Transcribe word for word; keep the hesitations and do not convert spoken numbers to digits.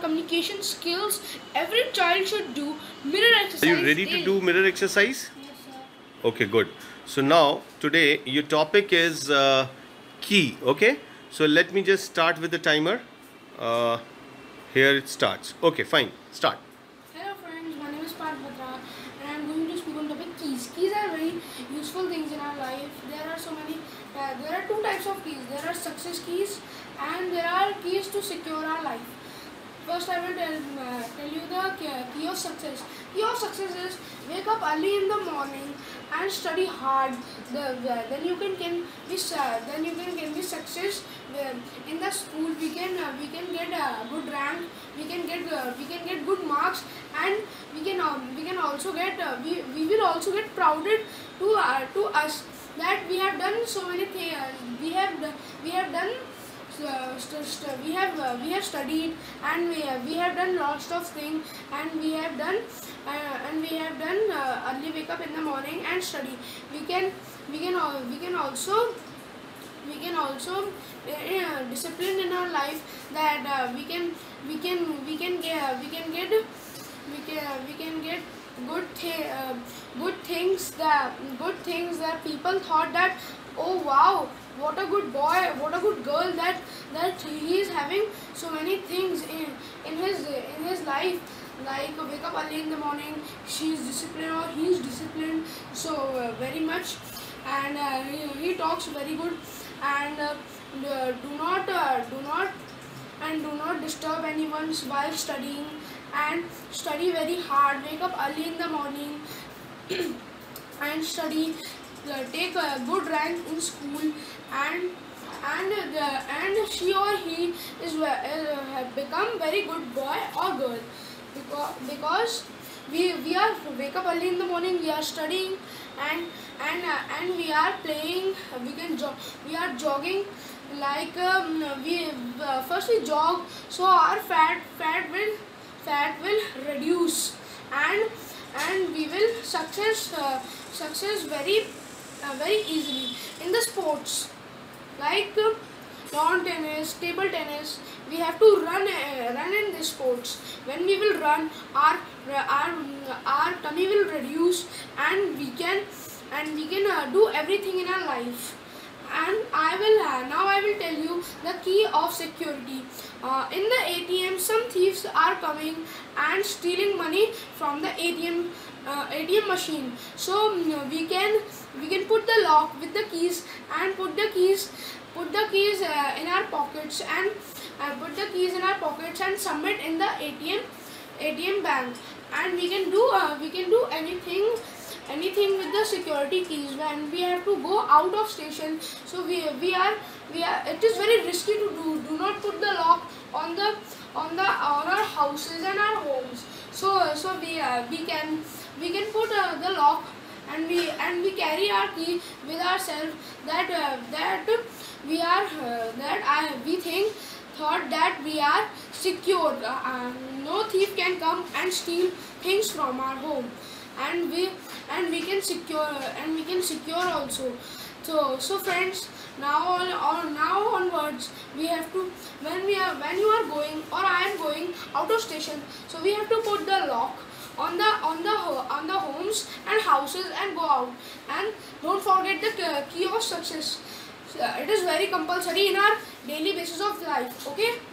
communication skills. Every child should do mirror exercise. Are you ready daily. to do mirror exercise? Yes, sir. Okay, good. So now today your topic is uh, key. Okay, so let me just start with the timer. Uh, here it starts. Okay, fine. Start. Hello friends, my name is Parth Batra and I am going to speak on the topic keys. Keys are very useful things in our life. There are so many, uh, there are two types of keys. There are success keys and there are keys to secure our life. First I will tell, uh, tell you the key of success. Key of success is wake up early in the morning and study hard. The, the, then you can, can be uh, then you can, can be success uh, in the school. We can uh, we can get a good rank. We can get uh, we can get good marks, and we can uh, we can also get uh, we we will also get prouded to uh, to us that we have done so many things. Uh, we have we have done. Uh, st st we have uh, we have studied and we have, we have done lots of things, and we have done uh, and we have done uh, early wake up in the morning and study. We can we can uh, we can also we can also uh, discipline in our life, that uh, we can we can we can get we can get we can we can get good thi uh, good things that good things that people thought that, oh wow, what a good boy, what a good girl, that that he is having so many things in in his in his life, like wake up early in the morning, she is disciplined or he is disciplined so uh, very much, and uh, he, he talks very good, and uh, do not uh, do not and do not disturb anyone while studying, and study very hard, wake up early in the morning and study, uh, take a good rank in school, and and the, and she or he is uh, have become very good boy or girl, because because we we are wake up early in the morning, we are studying, and and uh, and we are playing, we can jog, we are jogging, like um, we uh, first we jog, so our fat fat will fat will reduce, and and we will success uh, success very uh, very easily in the sports, like uh, lawn tennis, table tennis. We have to run uh, run in these sports. When we will run, our our our tummy will reduce, and we can and we can uh, do everything in our life. And I will uh, now I will tell you the key of security. Uh, in the A T M, some thieves are coming and stealing money from the A T M uh, A T M machine. So um, we can we can put the lock with the keys, and put the keys put the keys uh, in our pockets, and uh, put the keys in our pockets and submit in the A T M A T M bank. And we can do uh, we can do anything anything with the security keys when we have to go out of station. So we we are we are it is very risky to do do not put the lock on the on the on our houses and our homes. So so we uh, we can we can put uh, the lock, and we and we carry our key with ourselves, that uh, that we are uh, that I we think thought that we are secure. Uh, uh, no thief can come and steal things from our home, and we and we can secure and we can secure also. So so friends, now on or now onwards, we have to, when we are when you are going or I am going out of station, so we have to put the lock on the on the on the homes and houses and go out. And don't forget the key of success. It is very compulsory in our daily basis of life. Okay.